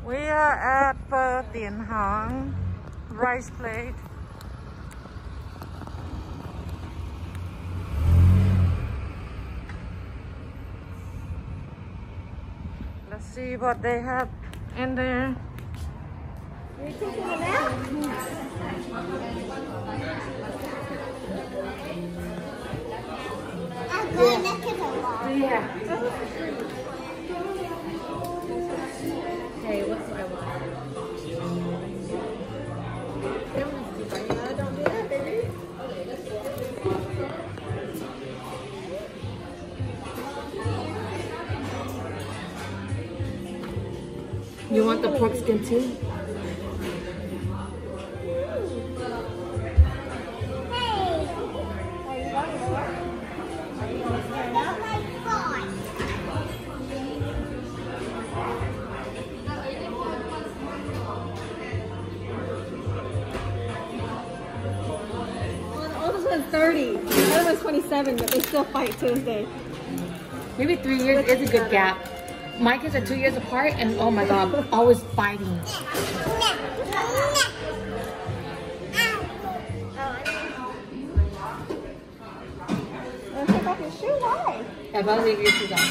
We are at Pho Tien Hang rice plate. Let's see what they have in there. Are you taking it out? I'm going to make it a lot. Yeah. Hey, what's what I want? Don't do that, baby. You want the pork skin too? Oldest one's 30. The other one's 27, but they still fight Tuesday. Maybe 3 years is a good gap. My kids are 2 years apart and oh my god, always fighting. Take off your shoe? Why? If I leave your shoes on.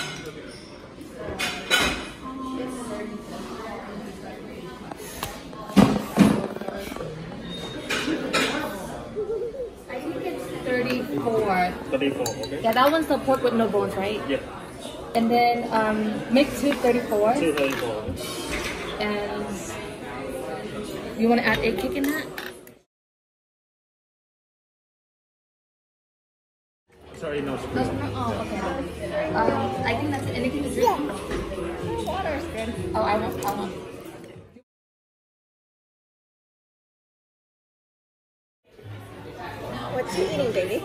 I think it's 34. 34, okay? Yeah, that one's the pork with no bones, right? Yeah. And then make 234. 234, okay? And you want to add egg kick in that? Sorry, no. No, oh, okay. I think that's it. Anything to drink? Yeah. Water is good. Oh, I want. What you eating, baby?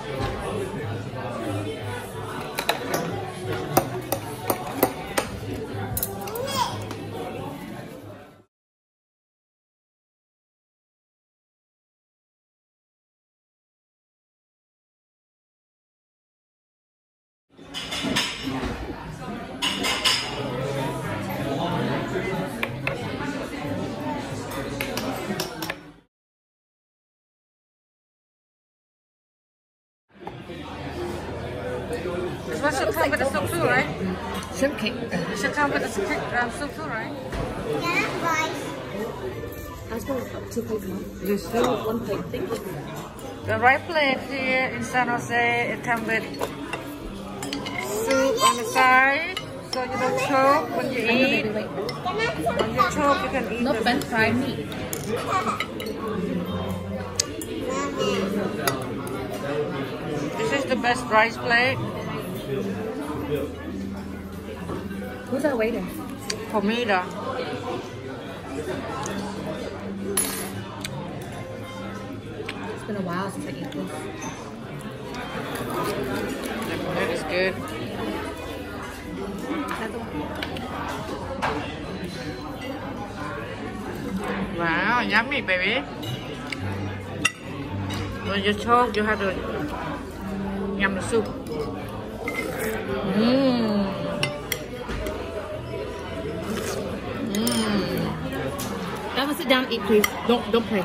This one should come with the soup too, right? Shrimp cake. It should come with the soup too, right? Yeah, rice. I was going to 2 plates more. This soup. Oh, 1 plate. Thank you. The right plate here in San Jose, it comes with soup on the side, so you don't choke when you eat. Wait. When you choke, you can eat No the French fried meat. This is the best rice plate. Who's our waiter? Comida. It's been a while since I ate this. That is good. Wow, yummy, baby. When you choke, you have to yum the soup. Mmm. Emma, sit down and eat, please. Don't play.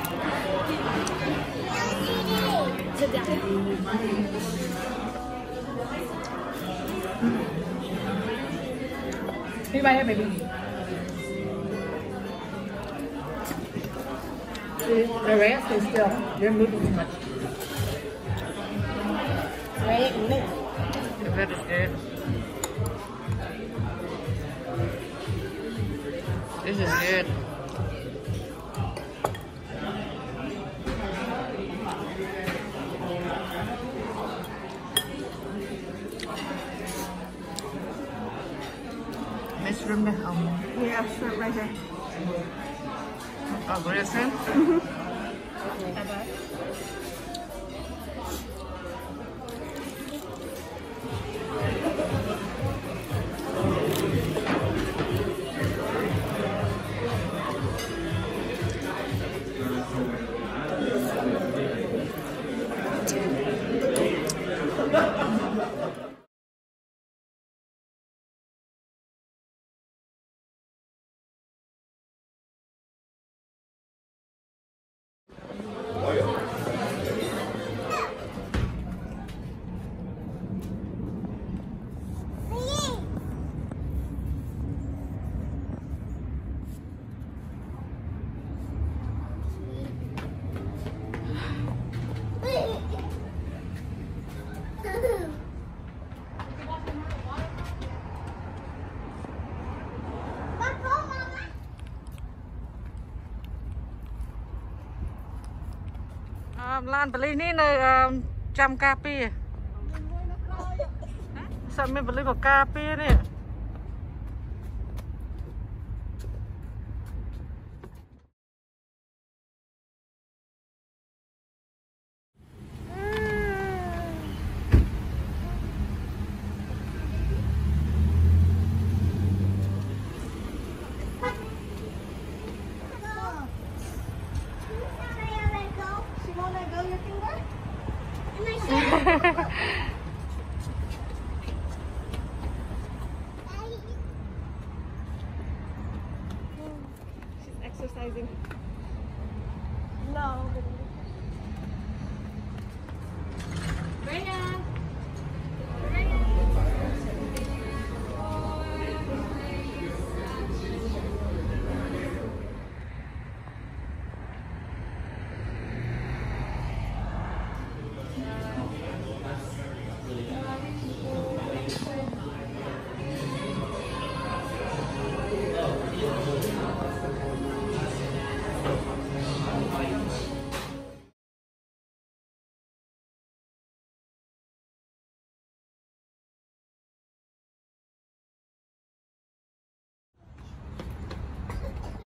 Sit down. Be right here, baby. The rest is still. They're moving too much. Right? That is good. This is good. Miss room the home. Yeah, shrimp right here. Oh, real shrimp? Bye-bye. ឡានបលីនេះនៅចាំការពារសាក់មានបលីបការពារនេះ She's exercising. No. Brenna.